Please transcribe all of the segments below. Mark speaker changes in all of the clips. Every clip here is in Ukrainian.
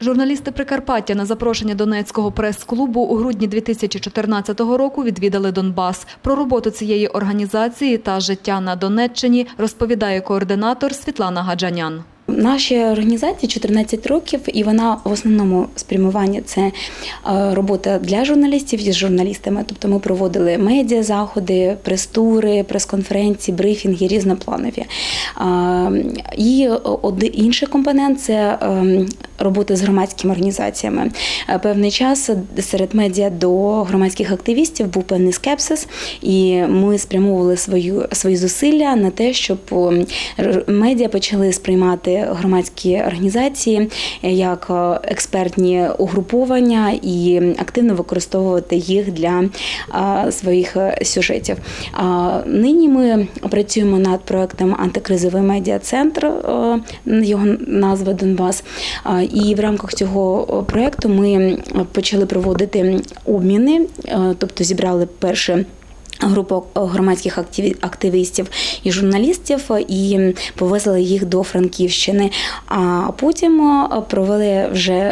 Speaker 1: Журналісти Прикарпаття на запрошення Донецького прес-клубу у грудні 2014 року відвідали Донбас. Про роботу цієї організації та життя на Донеччині розповідає координатор Світлана Гаджанян.
Speaker 2: Нашій організації 14 років, і вона в основному спрямування – це робота для журналістів із журналістами. Тобто ми проводили медіа-заходи, прес-тури, прес-конференції, брифінги різнопланові. І інший компонент – це робота з громадськими організаціями. Певний час серед медіа до громадських активістів був певний скепсис, і ми спрямовували свої зусилля на те, щоб медіа почали сприймати громадські організації як експертні угруповання і активно використовувати їх для своїх сюжетів. Нині ми працюємо над проєктом «Антикризовий медіа-центр», його назва «Донбас». І в рамках цього проєкту ми почали проводити обміни, тобто зібрали перші групу громадських активістів і журналістів і повезли їх до Франківщини. А потім провели вже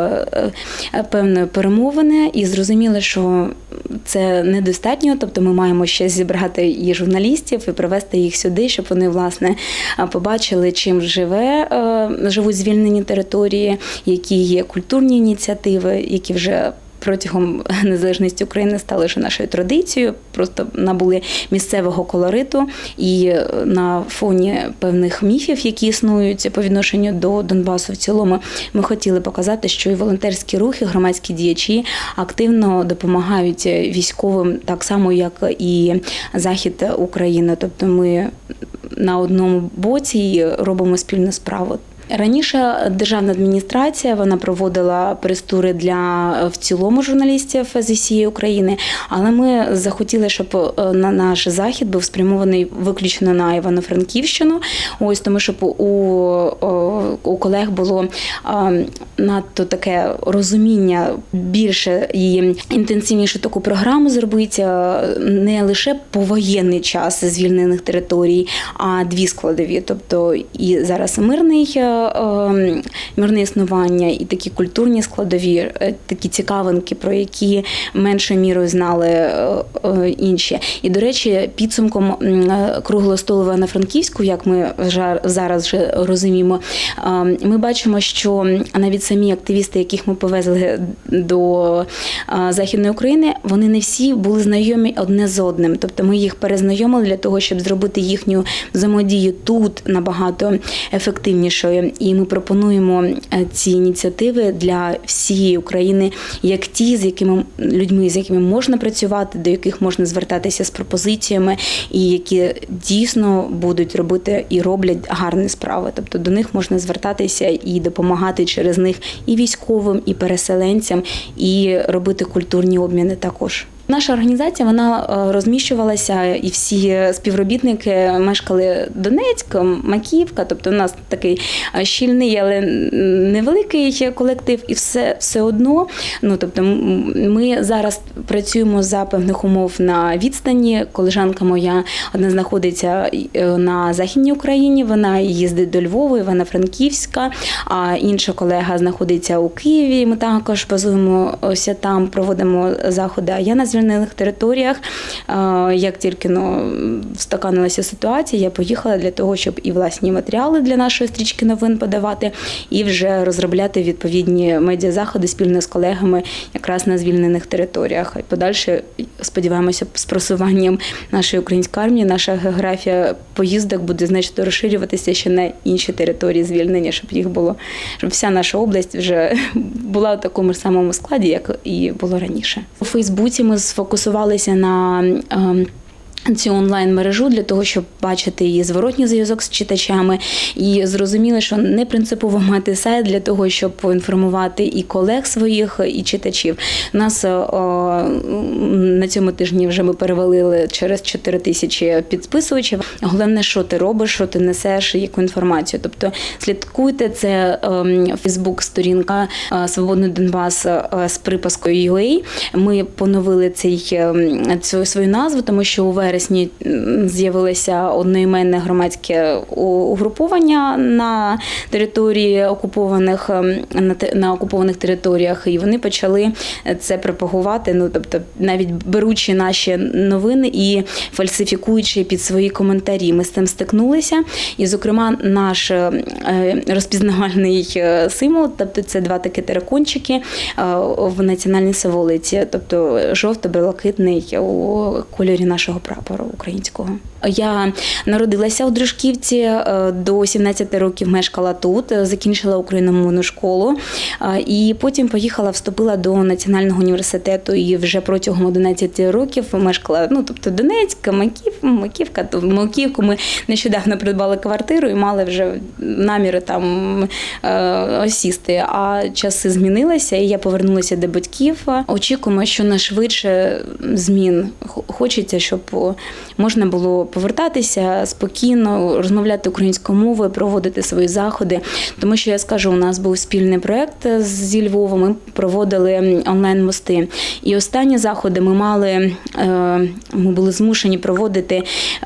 Speaker 2: певні перемовини і зрозуміли, що це недостатньо, тобто ми маємо ще зібрати і журналістів, і привезти їх сюди, щоб вони, власне, побачили, чим живуть звільнені території, які є культурні ініціативи, які вже протягом незалежності України стали вже нашою традицією, просто набули місцевого колориту, і на фоні певних міфів, які існують по відношенню до Донбасу в цілому, ми хотіли показати, що і волонтерські рухи, громадські діячі активно допомагають військовим так само, як і Захід України. Тобто ми на одному боці робимо спільну справу. Раніше державна адміністрація, вона проводила прес-тури для в цілому журналістів з усієї України, але ми захотіли, щоб наш захід був спрямований виключно на Івано-Франківщину, тому щоб у колег було надто таке розуміння більше і інтенсивніше таку програму зробити не лише повоєнний час звільнених територій, а дві складові, тобто і зараз мирне існування і такі культурні складові, такі цікавинки, про які меншою мірою знали інші. І, до речі, підсумком круглого столу в Івано-Франківську, як ми зараз вже розуміємо, ми бачимо, що навіть самі активісти, яких ми повезли до Західної України, вони не всі були знайомі одне з одним. Тобто ми їх перезнайомили для того, щоб зробити їхню взаємодію тут набагато ефективнішою. І ми пропонуємо ці ініціативи для всієї України, як ті, з якими можна працювати, до яких можна звертатися з пропозиціями, і які дійсно будуть робити і роблять гарні справи. Тобто до них можна звертатися і допомагати через них і військовим, і переселенцям, і робити культурні обміни також. Наша організація, вона розміщувалася, і всі співробітники мешкали Донецьк, Макіївка, тобто у нас такий щільний, але невеликий колектив, і все одно, тобто ми зараз працюємо за певних умов на відстані. Колежанка моя одна знаходиться на Західній Україні, вона їздить до Львова, Івано-Франківська, а інша колега знаходиться у Києві, ми також базуємося там, проводимо заходи, а я на звільнених територіях. Як тільки встаканилася ситуація, я поїхала для того, щоб і власні матеріали для нашої стрічки новин подавати, і вже розробляти відповідні медіазаходи спільно з колегами якраз на звільнених територіях. І подальше, сподіваємося, з просуванням нашої української армії, наша географія поїздок буде значно розширюватися ще на інші території звільнення, щоб їх було, щоб вся наша область вже була в такому ж самому складі, як і було раніше. У Фейсбуці ми сфокусувалися на цю онлайн-мережу для того, щоб бачити її зворотній зв'язок з читачами, і зрозуміли, що не принципово мати сайт для того, щоб поінформувати і колег своїх, і читачів. У нас на цьому тижні вже ми перевалили через 4 тисячі підписувачів. Головне, що ти робиш, що ти несеш, яку інформацію. Тобто слідкуйте, це Фейсбук-сторінка «Свободний Донбас» з припаскою UA. Ми поновили свою назву, тому що у вересні вересні з'явилося одноіменне громадське угруповання на території на окупованих територіях, і вони почали це пропагувати, тобто навіть беручи наші новини і фальсифікуючи під свої коментарі. Ми з цим стикнулися, і, зокрема, наш розпізнавальний символ, тобто це два такі терикончики в національній символиці, тобто жовто-блакитний у кольорі нашого прапору українського. Я народилася у Дружківці, до 17 років мешкала тут, закінчила україномовну школу і потім вступила до Національного університету і вже протягом 11 років мешкала, тобто Донецьк, Маківка. В Маківку ми нещодавно придбали квартиру і мали вже наміри там осісти, а часи змінилися і я повернулася до батьків. Очікуємо, що найшвидше змін. Хочеться, щоб можна було повертатися спокійно, розмовляти українською мовою, проводити свої заходи. Тому що, я скажу, у нас був спільний проєкт зі Львова, ми проводили онлайн-мости. І останні заходи ми були змушені проводити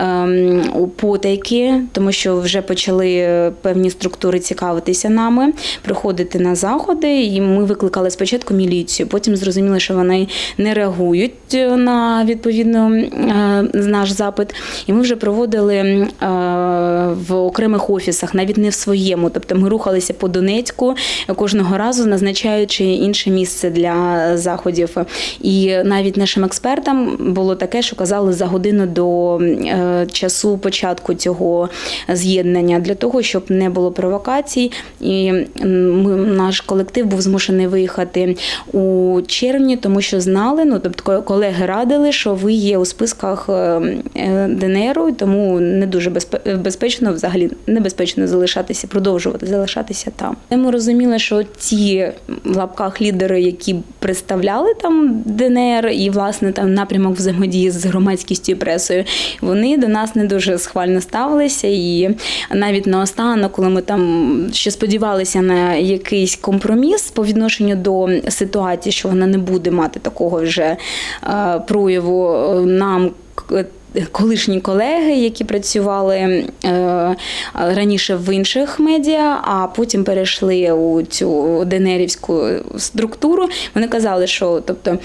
Speaker 2: потайки, тому що вже почали певні структури цікавитися нами, приходити на заходи, і ми викликали спочатку міліцію, потім зрозуміли, що вони не реагують на відповідно наш запит. І ми вже проводили в окремих офісах, навіть не в своєму. Тобто ми рухалися по Донецьку, кожного разу назначаючи інше місце для заходів. І навіть нашим експертам було таке, що казали за годину до часу початку цього з'єднання, для того, щоб не було провокацій. І наш колектив був змушений виїхати у червні, тому що знали, тобто колеги радили, що ви є у списках ДНРу, тому не дуже безпечно, взагалі небезпечно продовжувати залишатися там. Ми розуміли, що ті, в лапках, лідери, які представляли там ДНР і, власне, там напрямок взаємодії з громадськістю і пресою, вони до нас не дуже схвально ставилися. І навіть наостанок, коли ми там ще сподівалися на якийсь компроміс по відношенню до ситуації, що вона не буде мати такого вже прояву, нам колишні колеги, які працювали раніше в інших медіа, а потім перейшли у цю ДНРівську структуру, вони казали, що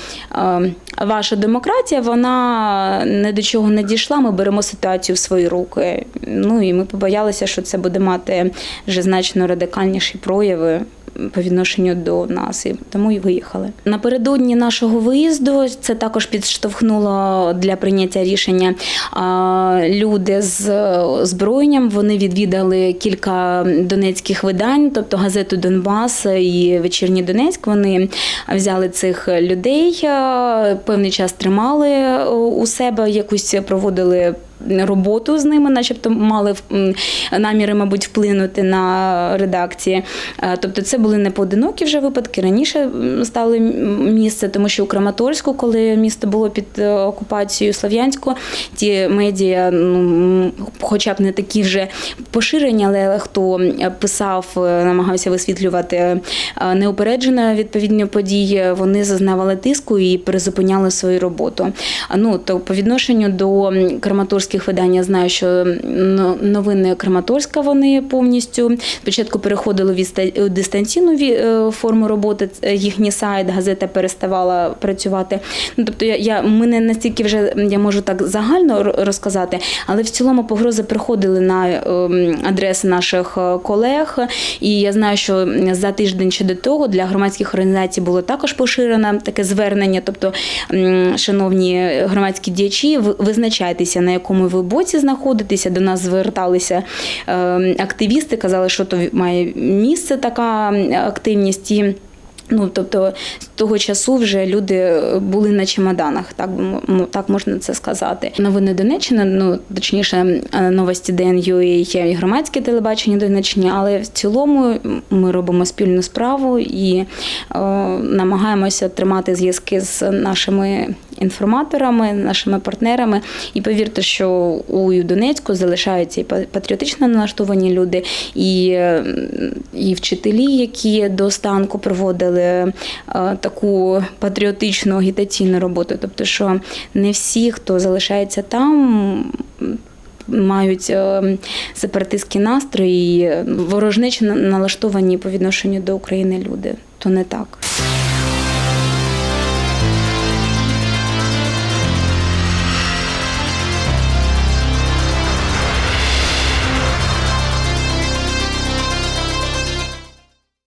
Speaker 2: ваша демократія, вона не до чого не дійшла, ми беремо ситуацію в свої руки. І ми побоялися, що це буде мати вже значно радикальніші прояви по відношенню до нас, і тому і виїхали. Напередодні нашого виїзду це також підштовхнуло для прийняття рішення. Люди з озброєнням, вони відвідали кілька донецьких видань, тобто газету «Донбас» і «Вечірній Донецьк». Вони взяли цих людей, певний час тримали у себе, якусь проводили роботу з ними, начебто мали наміри, мабуть, вплинути на редакції. Тобто це були не поодинокі вже випадки, раніше стали місце, тому що у Краматорську, коли місто було під окупацією Слов'янську, ті медіа, хоча б не такі вже поширені, але хто писав, намагався висвітлювати неупереджено відповідні події, вони зазнавали тиску і перезупиняли свою роботу. То по відношенню до Краматорських видань я знаю, що новини Краматорська вони повністю спочатку переходили в дистанційну форму роботи, їхній сайт, газета переставала працювати. Тобто ми не настільки вже, я можу так загально розказати, але в цілому погрози приходили на адреси наших колег, і я знаю, що за тиждень ще до того для громадських організацій було також поширено таке звернення, тобто, шановні громадські діячі, визначайтеся, на якому ви боці знаходитеся. До нас зверталися активісти, казали, що то має місце така активність. І тобто з того часу вже люди були на чемоданах, так можна це сказати. Новини Донеччини, точніше, новості ДН.UA і громадське телебачення Донеччини, але в цілому ми робимо спільну справу і намагаємося тримати зв'язки з нашими інформаторами, нашими партнерами. І повірте, що у Донецьку залишаються і патріотично налаштовані люди, і вчителі, які до останку проводили таку патріотичну агітаційну роботу. Тобто, що не всі, хто залишається там, мають сепаратистські настрої, ворожнечо налаштовані по відношенню до України люди. То не так.